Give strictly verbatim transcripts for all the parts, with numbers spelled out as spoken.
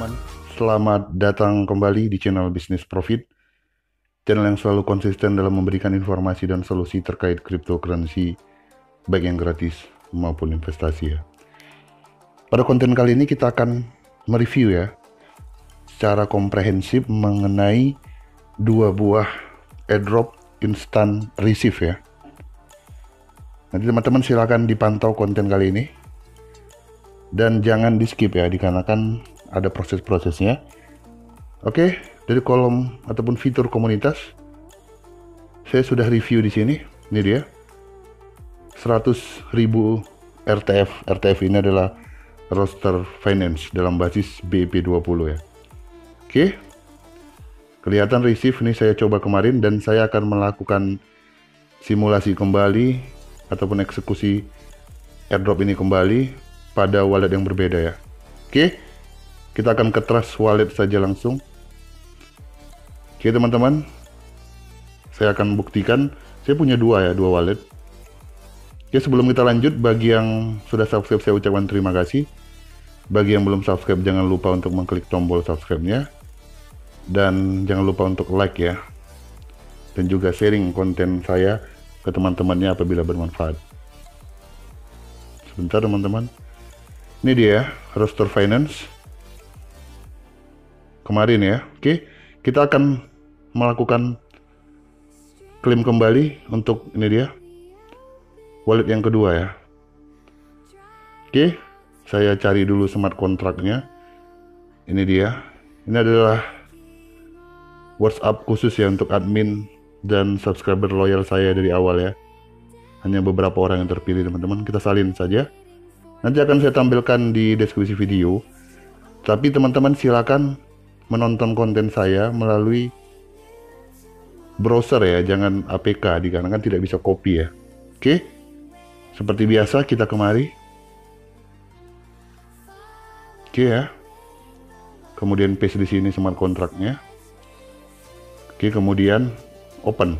teman-teman. Selamat datang kembali di channel Bisnis Profit, channel yang selalu konsisten dalam memberikan informasi dan solusi terkait cryptocurrency, baik yang gratis maupun investasi ya. Pada konten kali ini kita akan mereview ya, secara komprehensif mengenai dua buah airdrop instant receive ya. Nanti teman-teman silakan dipantau konten kali ini. Dan jangan di skip ya, dikarenakan ada proses-prosesnya. Oke, dari kolom ataupun fitur komunitas, saya sudah review di sini. Ini dia, seratus ribu R T F. R T F ini adalah Roster Finance dalam basis B E P dua puluh ya. Oke, kelihatan receive ini saya coba kemarin, dan saya akan melakukan simulasi kembali ataupun eksekusi airdrop ini kembali pada wallet yang berbeda ya. Oke, kita akan ke Trust Wallet saja langsung. Oke teman-teman, saya akan buktikan. Saya punya dua ya, dua wallet. Oke, sebelum kita lanjut, bagi yang sudah subscribe saya ucapkan terima kasih. Bagi yang belum subscribe, jangan lupa untuk mengklik tombol subscribe-nya. Dan jangan lupa untuk like ya. Dan juga sharing konten saya ke teman-temannya apabila bermanfaat. Sebentar teman-teman. Ini dia Roster Finance kemarin ya. Oke, kita akan melakukan klaim kembali untuk ini dia wallet yang kedua ya. Oke, saya cari dulu smart kontraknya. Ini dia. Ini adalah WhatsApp khusus ya untuk admin dan subscriber loyal saya dari awal ya. Hanya beberapa orang yang terpilih teman-teman. Kita salin saja. Nanti akan saya tampilkan di deskripsi video. Tapi teman-teman silakan menonton konten saya melalui browser ya, jangan A P K, dikarenakan tidak bisa copy ya. Oke, seperti biasa kita kemari. Oke ya. Kemudian paste di sini smart kontraknya. Oke, kemudian open.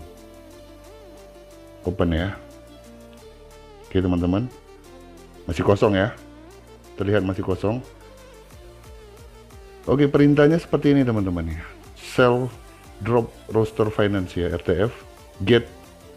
Open ya. Oke teman-teman. Masih kosong ya, terlihat masih kosong. Oke, perintahnya seperti ini teman-teman ya. Sell drop roster finance ya, R T F, get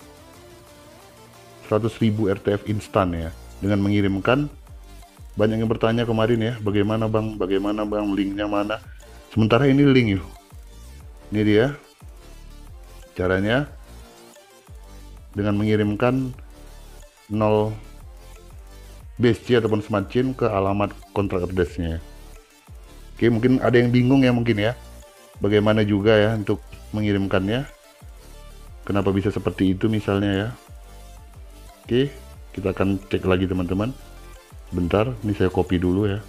seratus ribu R T F instan ya, dengan mengirimkan. Banyak yang bertanya kemarin ya, bagaimana bang, bagaimana bang, linknya mana. Sementara ini link yuk. Ini dia caranya, dengan mengirimkan nol B S C ataupun smart chain ke alamat kontrak address-nya. Oke, mungkin ada yang bingung ya mungkin ya, bagaimana juga ya untuk mengirimkannya, kenapa bisa seperti itu misalnya ya. Oke, kita akan cek lagi teman-teman. Bentar, ini saya copy dulu ya.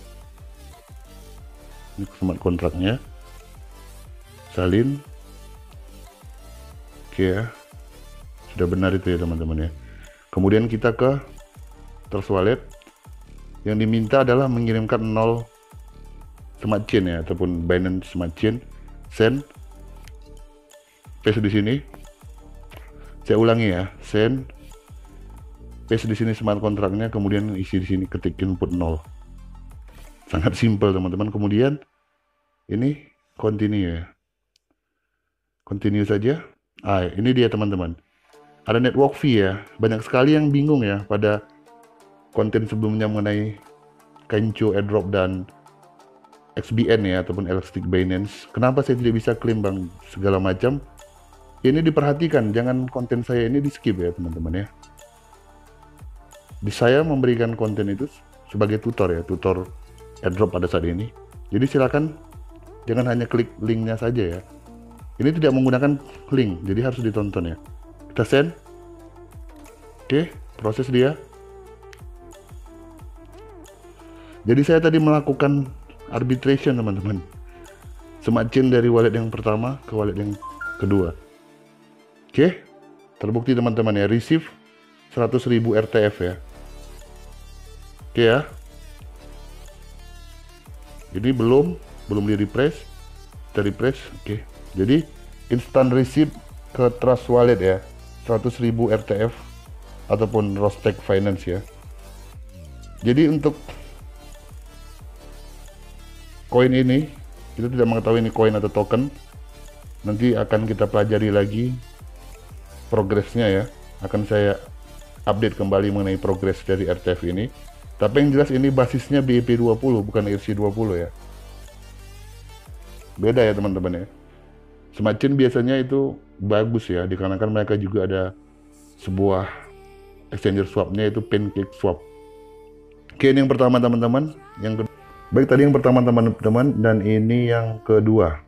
Ini smart kontraknya, salin. Oke ya, sudah benar itu ya teman-teman ya. Kemudian kita ke Trust Wallet. Yang diminta adalah mengirimkan nol smart chain ya, ataupun Binance smart chain. Send. Paste di sini. Saya ulangi ya, send. Paste di sini smart kontraknya, kemudian isi di sini ketik input nol. Sangat simpel teman-teman. Kemudian ini continue ya. Continue saja. Ah, ini dia teman-teman. Ada network fee ya. Banyak sekali yang bingung ya pada konten sebelumnya mengenai Kencho airdrop dan X B N ya, ataupun Elastic Binance. Kenapa saya tidak bisa klaim bang segala macam? Ini diperhatikan, jangan konten saya ini di skip ya teman-teman ya. Di saya memberikan konten itu sebagai tutor ya, tutor airdrop pada saat ini. Jadi silakan jangan hanya klik linknya saja ya. Ini tidak menggunakan link, jadi harus ditonton ya. Kita send. Oke, proses dia. Jadi saya tadi melakukan arbitration teman-teman, smart chain dari wallet yang pertama ke wallet yang kedua. Oke, terbukti teman-teman ya, receive seratus ribu R T F ya. Oke ya, ini belum belum di refresh, kita refresh. Oke, jadi instant receive ke Trust Wallet ya, seratus ribu R T F ataupun Roster Finance ya. Jadi untuk koin ini Kita tidak mengetahui ini koin atau token. Nanti akan kita pelajari lagi progresnya ya. Akan saya update kembali mengenai progres dari R T F ini. Tapi yang jelas ini basisnya B E P dua puluh, bukan I R C dua puluh ya. Beda ya teman-teman ya. Semacam biasanya itu bagus ya, dikarenakan mereka juga ada sebuah exchanger swapnya, itu Pancake Swap. Oke, ini yang pertama teman-teman. Yang kedua, baik tadi yang pertama teman-teman, dan ini yang kedua.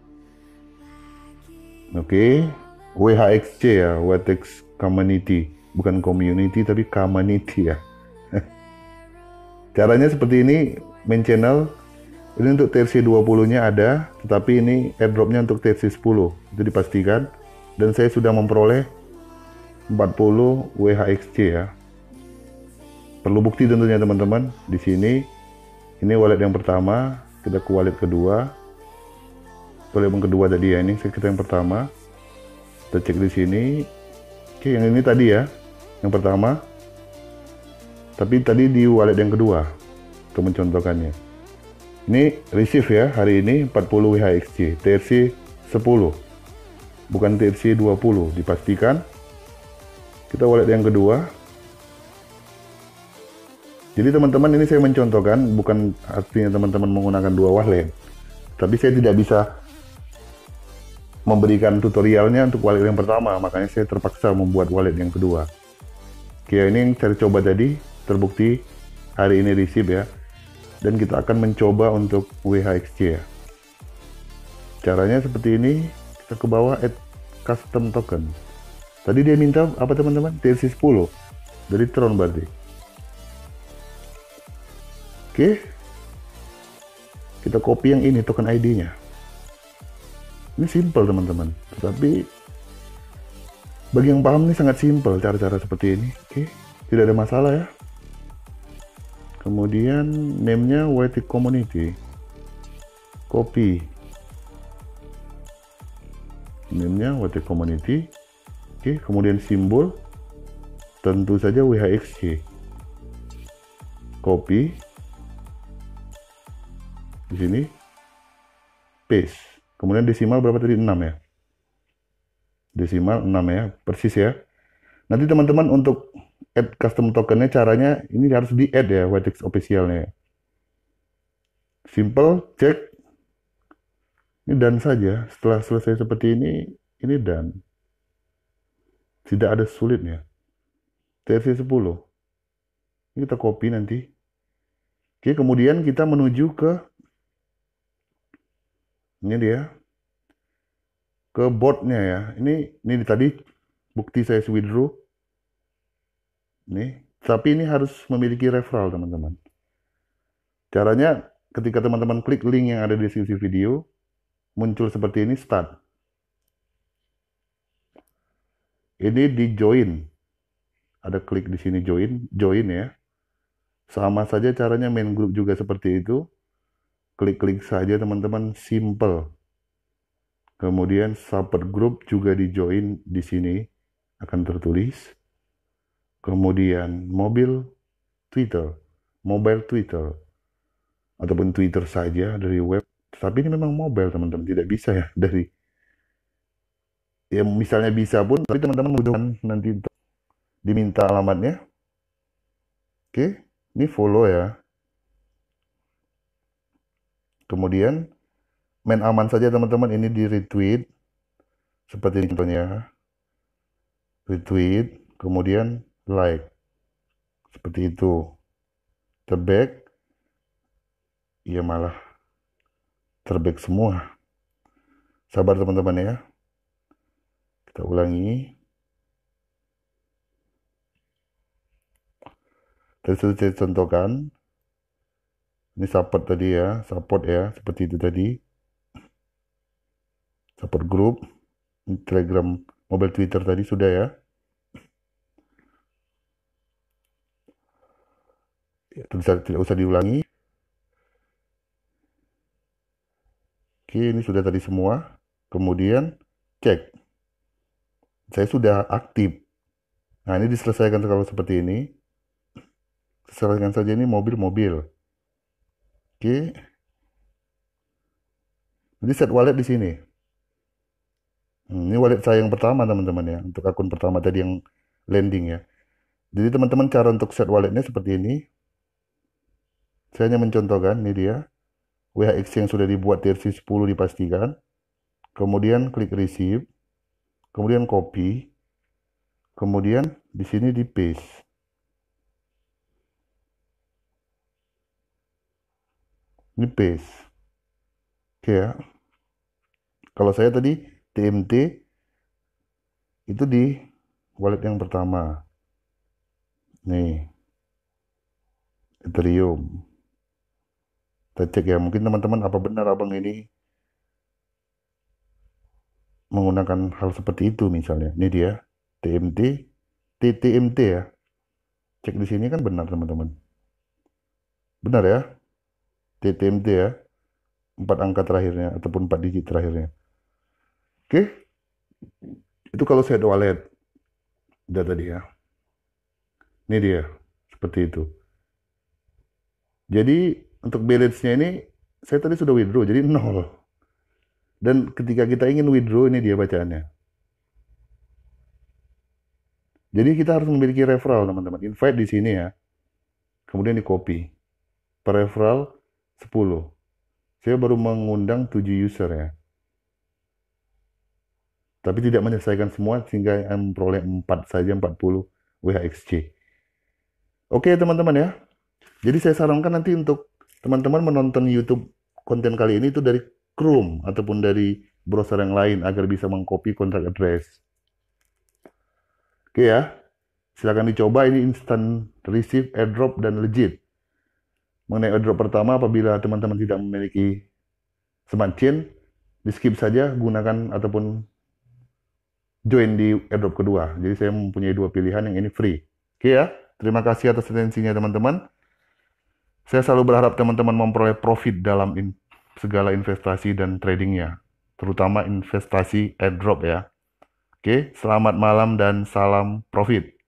Oke, W H X C ya, W H X Community, bukan community tapi community ya. Caranya seperti ini, main channel. Ini untuk T R C dua puluh nya ada, tetapi ini airdropnya untuk T R C sepuluh, itu dipastikan. Dan saya sudah memperoleh empat puluh W H X C ya. Perlu bukti tentunya teman-teman. Di sini, ini wallet yang pertama, kita ke wallet kedua. Wallet yang kedua tadi ya, ini kita yang pertama. Kita cek di sini. Oke, yang ini tadi ya, yang pertama. Tapi tadi di wallet yang kedua, untuk mencontohkannya. Ini receive ya, hari ini empat puluh W H X C, T R C sepuluh, bukan T R C dua puluh, dipastikan. Kita wallet yang kedua. Jadi teman-teman, ini saya mencontohkan, bukan artinya teman-teman menggunakan dua wallet. Tapi saya tidak bisa memberikan tutorialnya untuk wallet yang pertama, makanya saya terpaksa membuat wallet yang kedua. Oke, ini yang saya coba tadi, terbukti hari ini receive ya. Dan kita akan mencoba untuk W H X C ya. Caranya seperti ini, kita ke bawah add custom token. Tadi dia minta apa teman-teman? T R C sepuluh dari Tron berarti. Oke, kita copy yang ini token I D-nya. Ini simple teman-teman, tetapi bagi yang paham ini sangat simple cara-cara seperti ini. Oke, tidak ada masalah ya. Kemudian name-nya W T Community, copy name-nya W T Community. Oke, kemudian simbol tentu saja W H X C, copy di sini, paste. Kemudian desimal berapa tadi? enam ya. Desimal enam ya, persis ya. Nanti teman-teman untuk add custom tokennya, caranya ini harus di add ya, W H X officialnya. Simple, cek. Ini done saja. Setelah selesai seperti ini, ini done. Tidak ada sulitnya. T R C sepuluh. Ini kita copy nanti. Oke, kemudian kita menuju ke ini dia, ke botnya ya. Ini ini tadi bukti saya withdraw. Nih, tapi ini harus memiliki referral teman-teman. Caranya ketika teman-teman klik link yang ada di deskripsi video, muncul seperti ini, start. Ini di join. Ada klik di sini join, join ya. Sama saja caranya, main group juga seperti itu. Klik-klik saja teman-teman, simple. Kemudian support group juga di join di sini akan tertulis. Kemudian mobil Twitter, mobile Twitter, ataupun Twitter saja dari web. Tapi ini memang mobile teman-teman, tidak bisa ya dari, ya misalnya bisa pun, tapi teman-teman membutuhkan nanti untuk diminta alamatnya. Oke, ini follow ya. Kemudian main aman saja teman-teman, ini di retweet seperti ini contohnya, retweet, kemudian like seperti itu. Terback, ya malah terback semua. Sabar teman-teman ya, kita ulangi. Tadi sudah saya contohkan. Ini support tadi ya, support ya, seperti itu tadi. Support group, Telegram, mobile Twitter tadi sudah ya. Ya, tidak, tidak usah diulangi. Oke, ini sudah tadi semua. Kemudian cek. Saya sudah aktif. Nah, ini diselesaikan kalau seperti ini. Selesaikan saja ini mobil-mobil. Oke. Jadi set wallet di sini. Hmm, ini wallet saya yang pertama teman-teman ya, untuk akun pertama tadi yang landing ya. Jadi teman-teman cara untuk set walletnya seperti ini. Saya hanya mencontohkan, ini dia. W H X yang sudah dibuat versi sepuluh dipastikan. Kemudian klik receive. Kemudian copy. Kemudian di sini di paste. Ini paste. Oke ya. Kalau saya tadi T M T itu di wallet yang pertama. Nih. Ethereum. Kita cek ya, mungkin teman-teman apa benar abang ini menggunakan hal seperti itu misalnya. Ini dia T M T, T T M T ya. Cek di sini kan benar teman-teman. Benar ya, T T M T ya. Empat angka terakhirnya ataupun empat digit terakhirnya. Oke, itu kalau saya wallet. Udah tadi ya. Ini dia, seperti itu. Jadi untuk balance-nya ini saya tadi sudah withdraw, jadi nol. Dan ketika kita ingin withdraw, ini dia bacaannya. Jadi kita harus memiliki referral teman-teman. Invite di sini ya. Kemudian di copy. Per referral sepuluh. Saya baru mengundang tujuh user ya. Tapi tidak menyelesaikan semua sehingga memperoleh empat saja, empat puluh W H X C. Oke teman-teman ya. Jadi saya sarankan nanti untuk teman-teman menonton YouTube konten kali ini itu dari Chrome ataupun dari browser yang lain agar bisa mengcopy kontrak address. Oke ya. Silakan dicoba, ini instant receive, airdrop, dan legit. Mengenai airdrop pertama, apabila teman-teman tidak memiliki smart chain, di skip saja, gunakan ataupun join di airdrop kedua. Jadi saya mempunyai dua pilihan, yang ini free. Oke ya, terima kasih atas atensinya teman-teman. Saya selalu berharap teman-teman memperoleh profit dalam in segala investasi dan tradingnya, terutama investasi airdrop ya. Oke, selamat malam dan salam profit.